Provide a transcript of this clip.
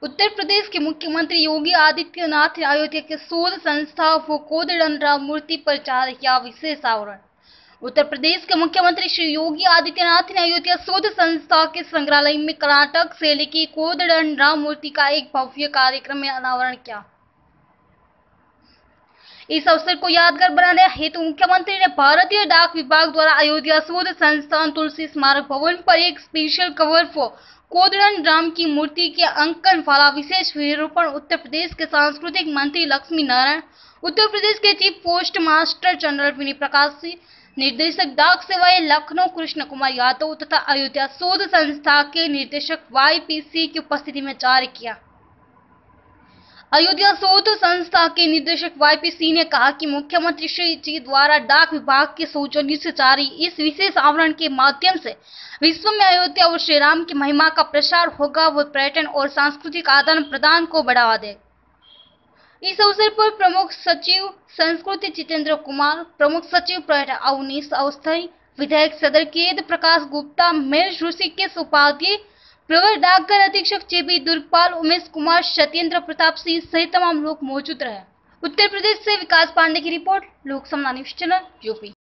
उत्तर प्रदेश के मुख्यमंत्री योगी आदित्यनाथ ने अयोध्या के शोध संस्था व कोदंडराम मूर्ति पर जारी किया विशेष आवरण। उत्तर प्रदेश के मुख्यमंत्री श्री योगी आदित्यनाथ ने अयोध्या शोध संस्था के संग्रहालय में कर्नाटक शैली की कोदंडराम मूर्ति का एक भव्य कार्यक्रम में अनावरण किया। इस अवसर को यादगार बनाने हेतु मुख्यमंत्री ने भारतीय डाक विभाग द्वारा अयोध्या शोध संस्थान तुलसी स्मारक भवन पर एक स्पेशल कवर फॉर कोदंडराम की मूर्ति के अंकन वाला विशेष विरूपण उत्तर प्रदेश के सांस्कृतिक मंत्री लक्ष्मी नारायण, उत्तर प्रदेश के chief post master general Vinay Prakash Singh, निर्देशक डाक सेवाएं लखनऊ कृष्ण कुमार यादव तथा अयोध्या शोध संस्था के निर्देशक YPC की उपस्थिति में जारी किया। अयोध्या शोध संस्था के निर्देशक YPC ने कहा कि मुख्यमंत्री श्री जी द्वारा डाक विभाग के सौजन्य से जारी इस विशेष आवरण के माध्यम से विश्व में अयोध्या और श्री राम की महिमा का प्रसार होगा, वो पर्यटन और सांस्कृतिक आदान प्रदान को बढ़ावा देगा। इस अवसर पर प्रमुख सचिव संस्कृति जितेंद्र कुमार, प्रमुख सचिव पर्यटन अवनीश अवस्थी, विधायक सदर केद प्रकाश गुप्ता, मेयर ऋषिकेश उपाध्याय, प्रवर डाकघर अधीक्षक JB दुर्गपाल, उमेश कुमार, सत्येंद्र प्रताप सिंह सहित तमाम लोग मौजूद रहे। उत्तर प्रदेश से विकास पांडे की रिपोर्ट, लोक समना न्यूज चैनल, यूपी।